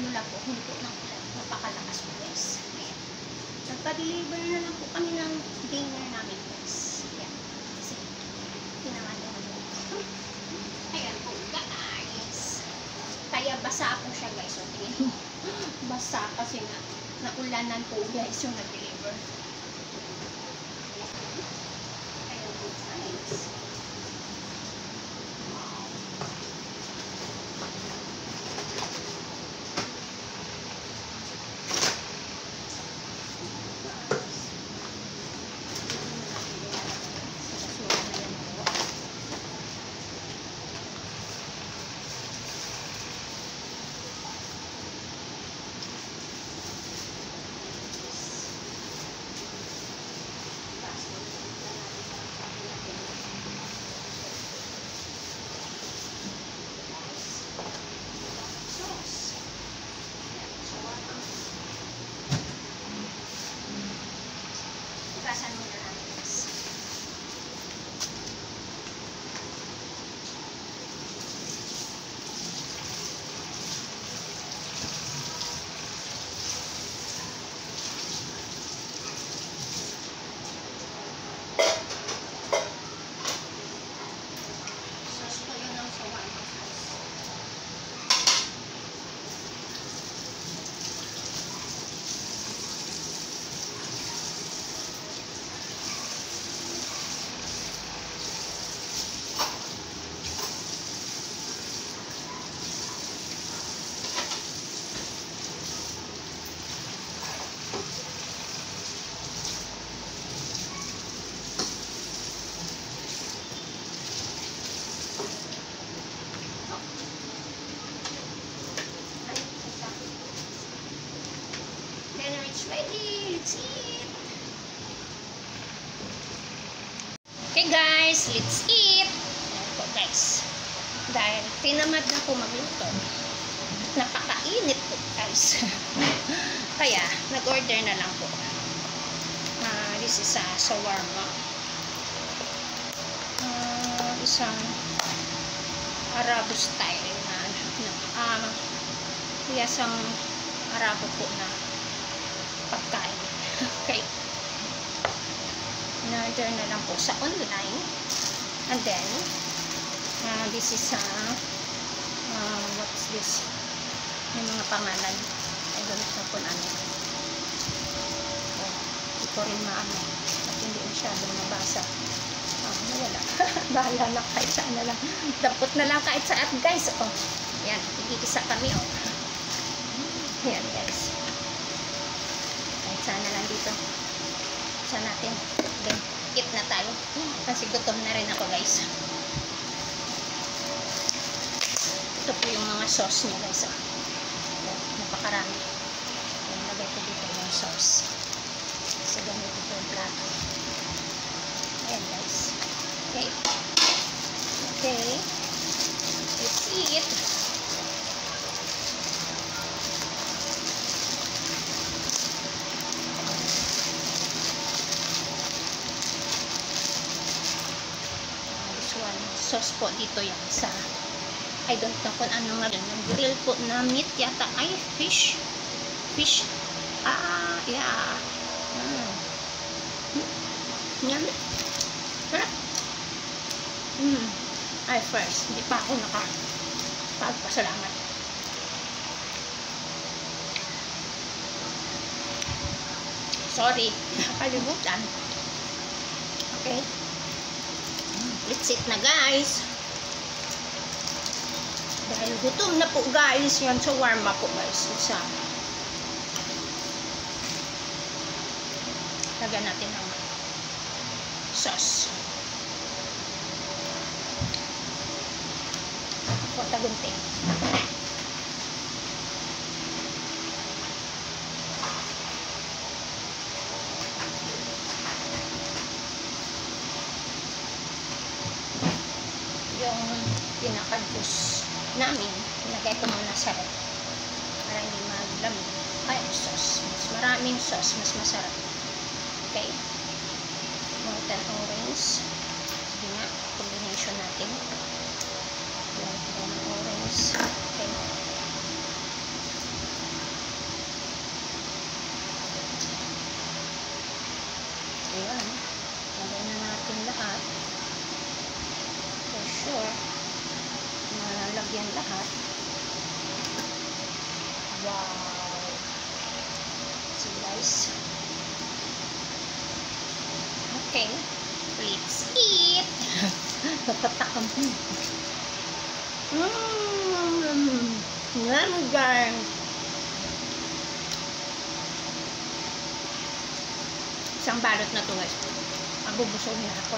ano lang po, hunto ng ulan. Napakalakas po guys. Ayan. Nagpa-deliver na lang po kami ng dinner namin guys. Ayan. Kasi, tinamad na po. Ayan po guys. Kaya basa po siya guys. So, tingin mo. Basa kasi naulanan po guys yung nag-deliver. Ayan po guys. Basan mo na lang guys. Sauce ko yun ang shawarma guys. Dinner is ready. Let's eat. Okay guys, let's eat. Ayan po guys. Dahil tinamad na po magluto. Napakainit po guys. Kaya nag-order na lang po. This is a shawarma. Isang Arabo style na yasang Arabo po na pagkain. Okay. In-order na lang po sa online. And then, this is what's this? May mga pangalan. I don't know po namin. Hindi ko rin maano. At hindi masyadong mabasa. Wala. Bahala na kahit saan na lang. Dapat na lang kahit saan guys. Yan. Igigisa kami. Yan guys. Sana lang dito. Sana natin. Then, eat na tayo. Kasi gutom na rin ako guys. Ito po yung mga sauce niya guys. Napakarami. Lagay ko dito yung sauce. Kasi ganito po yung plato. Ayan guys. Okay. Okay. Let's eat. Sauce po dito yan sa I don't know kung anong grill po na meat yata ay fish yeah yan sarap ay first hindi pa ako nakapagpasalamat. Sorry nakalimutan. Okay. Let's eat na guys. Dahil gutom na po guys. Yan shawarma po guys. Isa. Lagyan natin ng sauce. O tagunting. Yung pinaka-juice namin, nilagay ko muna sa rep para hindi maglamig. Kaya sauce. Mas maraming sauce, mas masarap. Okay? Molten orange. Sige nga, combination natin. Molten orange. Okay. Wow. So guys. Okay. Let's eat. Natatakam. Yan guys. Isang balot na to guys. Mabubusog na ako.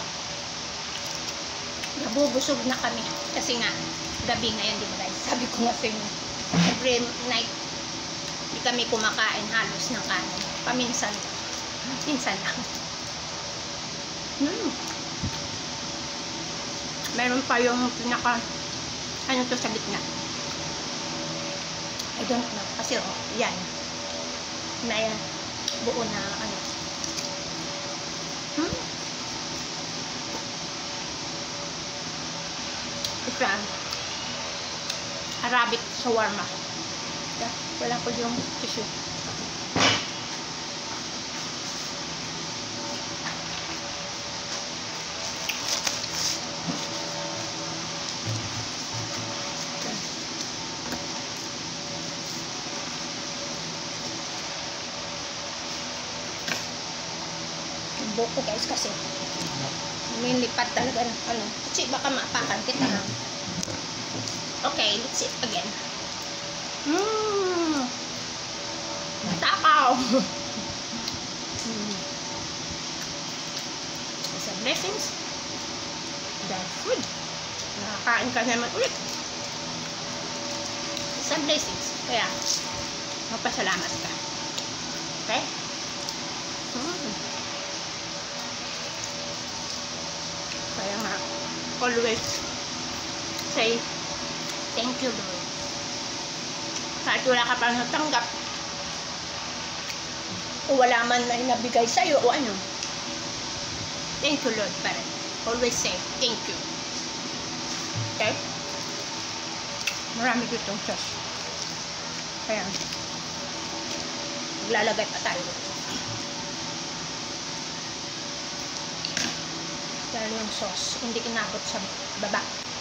Nabubusog na kami. Kasi nga, gabi ngayon, di ba guys? Sabi ko nga sa inyo, every night, di kami kumakain halos ng kanin. Paminsan. Minsan lang. Meron pa yung pinaka, ano to sa gitna. I don't know. Kasi oh, yan. Na yan. Buo na ano. Isa. Arabic shawarma. Wala ko yung tissue. Buko guys kasi may lipad talaga ng ano. Kasi baka maapakan kita ha. Okay, let's eat again. Takaw. It's a blessings. That's food. Nakakain ka naman ulit. It's a blessings. Kaya, mapasalamat ka. Okay? Kaya nga, always say, thank you Lord. Kahit wala ka pa natanggap, o wala man na nabigay sa'yo, o ano, thank you Lord pa rin. Always say, thank you. Okay? Marami ditong sauce. Kaya, maglalagay pa tayo. Dahil yung sauce, hindi inabot sa baba.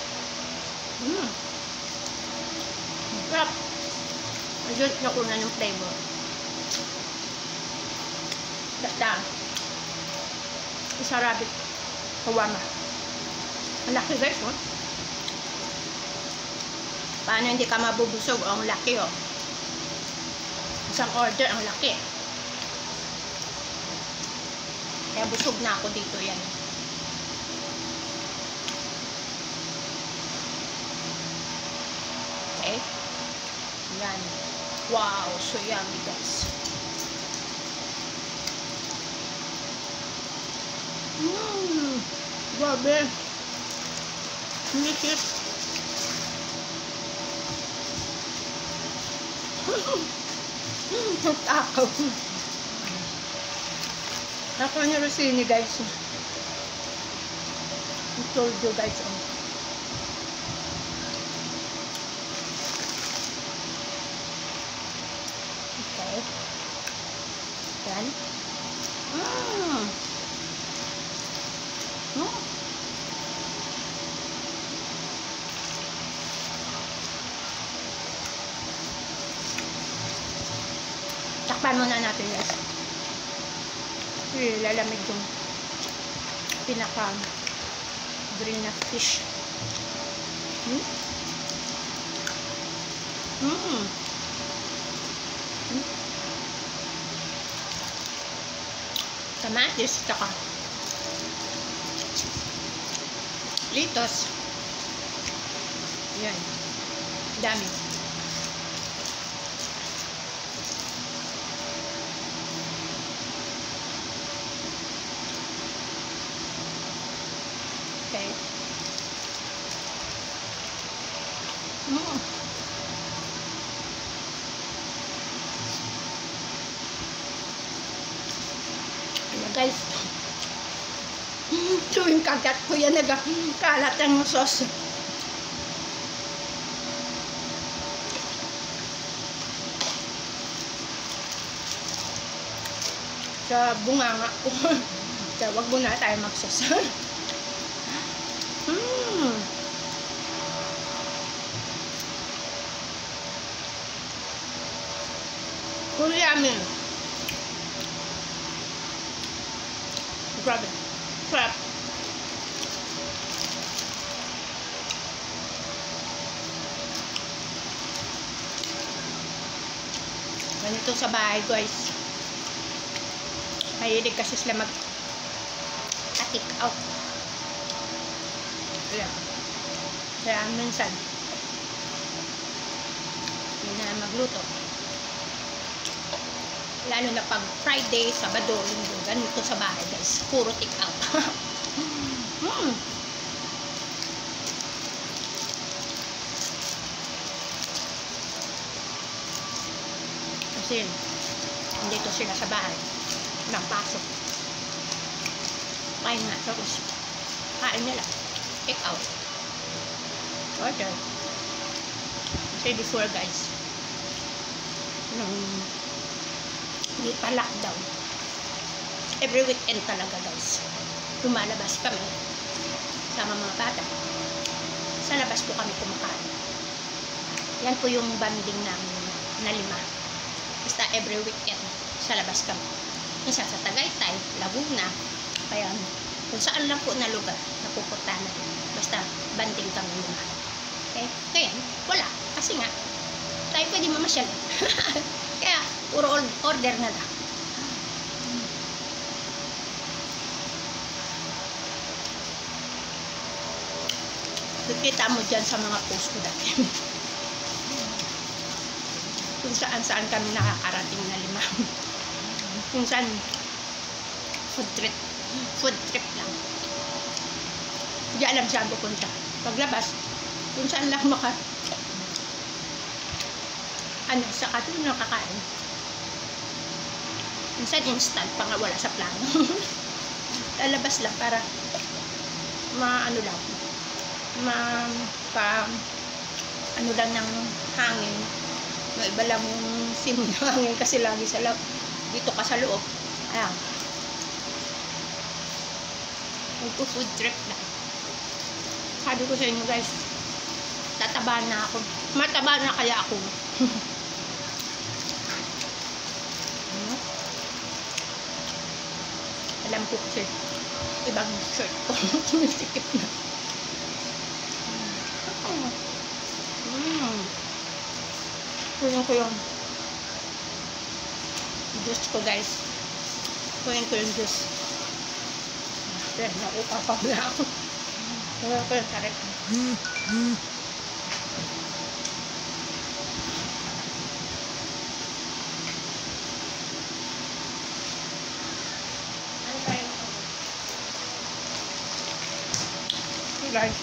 Sarap. Medyo nakunan yung flavor. Basta, isa rabbit shawarma. Ang laki guys, oh. Paano hindi ka mabubusog? Oh, ang laki, oh. Isang order, ang laki. Kaya busog na ako dito, yan. Okay. Yan. Wow, so yummy guys. Grabe. Nikit. Takaw. Ako ni Rosini guys. I told you guys. Okay. Yan. Takpan muna natin guys. Lalamig yung pinaka green na fish. Kamatis, tsaka litos. Yan. Dami. Okay. Guys, tuwing kagat ko yan nagkalat ang sauce. Sa bunganga ko. Kaya wag muna tayo magsasal. Yummy. Grabe. Sarap. Ganito sa bahay, guys. Mahilig kasi sila mag-take out. Kaya minsan hindi na magluto. Lalo na pag Friday, Sabado, Linggo, ganito sa bahay, guys. Puro take out. Kasi dito sila sa bahay. Nang pasok. Kain nga. Tapos kain nila. Take out. Order. Kasi before, guys, nung hindi pa lockdown, every weekend talaga, guys, lumalabas kami sama mga bata. Sa labas po kami kumakain. Yan po yung banding namin na 5. Basta every weekend sa labas kami. Minsan sa Tagaytay, Laguna, kaya kung saan lang po na lugar napupunta na. Basta banding kami 5. Okay? Kaya wala. Kasi nga tayo pwede mamasyal. Kaya puro order na lang. Kikita mo dyan sa mga post ko dati. Kung saan kami nakakarating na 5. Kung saan food trip lang. Hindi alam saan pupunta. Paglabas, kung saan lang sa katulong nakakain. Minsan instant pa nga wala sa plano. Lalabas lang para ano lang ng hangin. Iba lang yung simoy ng hangin kasi lagi sa loob. Dito ka sa loob. Ayan. Food trip lang. Sabi ko sa inyo, guys, tataba na ako. Mataba na kaya ako. Alam ko kasi ibang shirt ko. Sumisikip na. Kunin ko yung juice ko, guys. Kunin ko yung juice. Naupapabla ako. Kunin ko yung karet. Guys,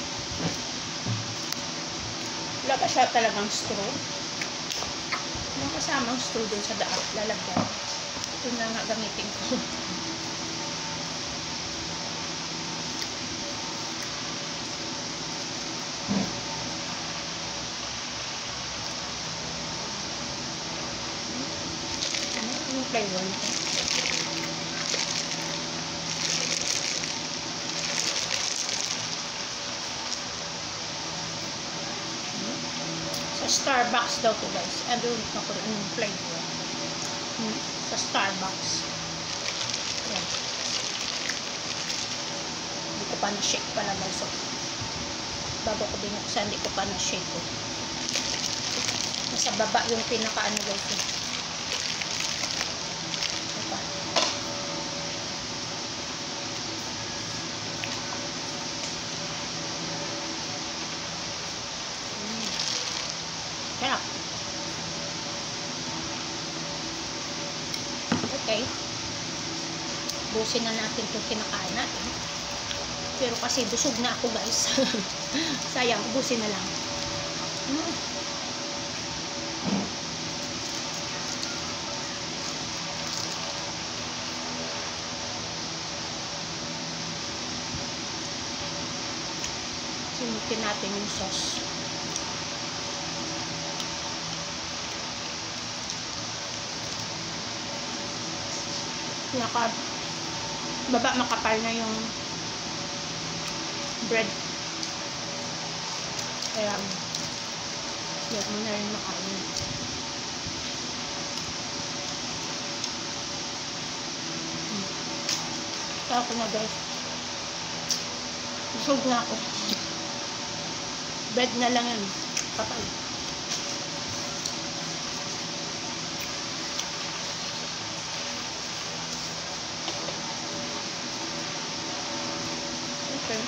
wala pa siya talagang straw. Yung kasamang straw dun sa daan, lalagyan. Ito na nga gamitin ko. Ano yung flavor nito? Starbucks daw to, guys. Ano ako rin yung flavor. Sa Starbucks. Yan. Hindi ko pa na-shake pala, guys. So, bago ko binuksan, hindi ko pa na-shake ko. Nasa baba yung pinaka-ano, guys. Ito. Sarap. Okay. Busin na natin itong kinakain natin. Pero kasi busog na ako, guys. Sayang, busin na lang. Sinutin natin yung sauce. Baba makapal na yung bread. Kaya yan mo na rin makain. Ako na guys. Busog na ako. Bread na lang yan. Patay. Okay.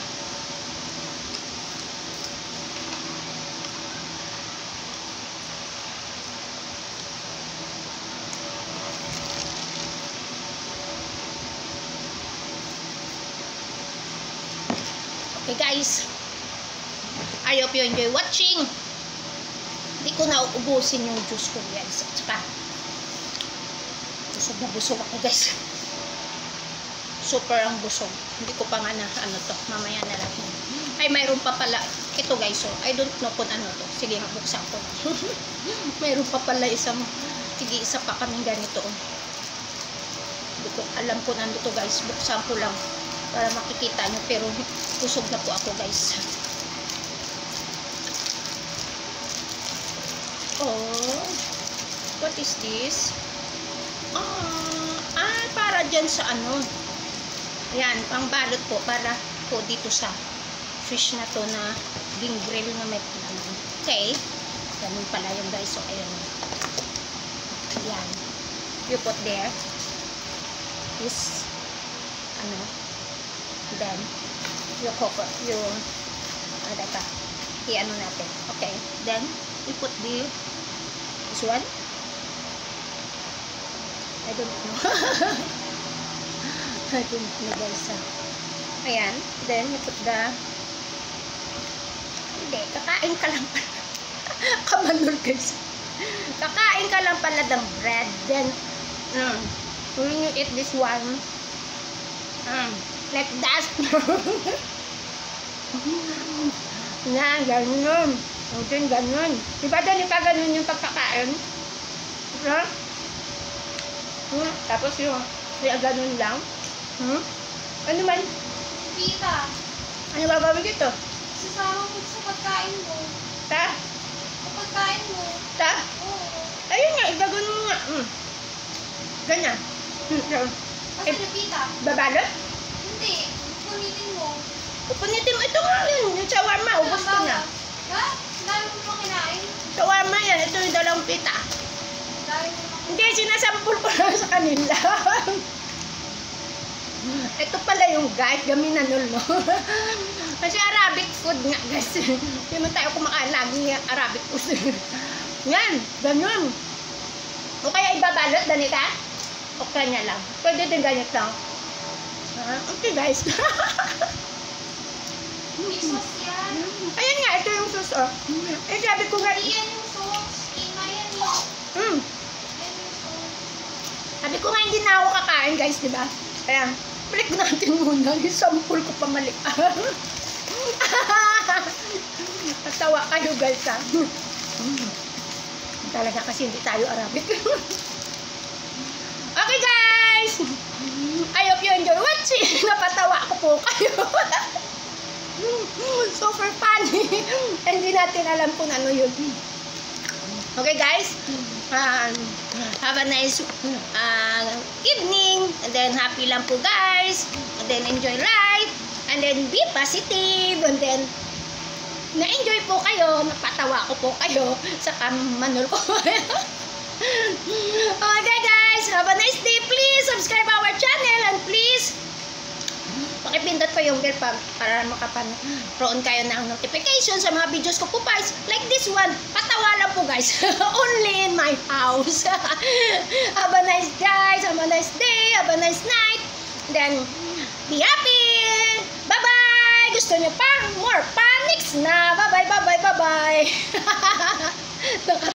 Okay guys, I hope you enjoy watching. Hindi ko na uubusin yung juice ko guys. At saka, busog na busog ako guys. Super ang busog. Hindi ko pa nga na ano to. Mamaya na lang. Ay, mayroon pa pala. Ito guys, so, I don't know kung ano to. Sige, buksan ko. Mayroon pa pala isang, sige, isa pa kaming ganito. Hindi ko alam kung ano to guys. Buksan ko lang para makikita nyo. Pero, busog na po ako guys. Oh, what is this? Para dyan sa ano. Ayan, pang balot po. Para po dito sa fish na to na being grill na may ano. Okay. Ganun pala yung guys. So, ayan. Ayan. You put there. This, ano. Then, you cover. You, ano pa. I-ano natin. Okay. Then, we put this one. I don't know. I don't know guys. Ayan. Then, you put the hindi. Kakain ka lang pala. Kamanol guys. Kakain ka lang pala ng bread. Then, when you eat this one, like that. Na, ganun. O din, ganun. Diba doon ka ganun yung pagkakain? Diba? Tapos yung ganun lang. Ano man? Pita. Ano gagawin dito? Sasama mo sa pagkain mo. Ta? Sa pagkain mo. Ta? Oo. Ayun nga, igagawin mo nga. Ganyan. Kasi na pita. Babalot? Hindi. Punitin mo. Punitin mo. Ito nga yun. Yung shawarma. Ubus ko na. Ha? Dami mo pa kinain? Shawarma yan. Ito yung dalawang pita. Dami mo pa. Hindi, sinasampul ko lang sa kanila. Ito pala yung guys, gaminanol, no? Kasi Arabic food nga, guys. Hindi mo tayo kumakain lagi Arabic food. Yan, ganyan. O kaya ibabalot, ganita? O kanya lang. Pwede din ganit lang. Okay, guys. May sauce yan. Ayan nga, ito yung sauce, oh. Eh, sabi ko nga. Yan yung sauce. Ina yan yung. Yan yung sauce. Sabi ko nga, hindi na ako kakain, guys, di ba? Kaya, balik natin muna. Isampul ko pa mali. Natawa kayo, guys, ha? Talaga kasi hindi tayo Arabic. Okay, guys! I hope you enjoy watching. Napatawa ko po kayo. Super funny. Hindi natin alam kung ano yun. Okay, guys? Have a nice evening. And then, happy lang po, guys. And then, enjoy life. And then, be positive. And then, na-enjoy po kayo. Napatawa ko po kayo sa kamanol ko. Okay, guys. Have a nice day. Please, subscribe our channel. And please, pakipindot pa yung bell para makaparoon kayo ng notification sa mga videos ko po, guys. Like this one. Patawa lang po, guys. Only in my house. Have a nice guys. Have a nice day. Have a nice night. Then, be happy. Bye-bye. Gusto nyo pa? More panics na. Bye-bye, bye-bye, bye-bye.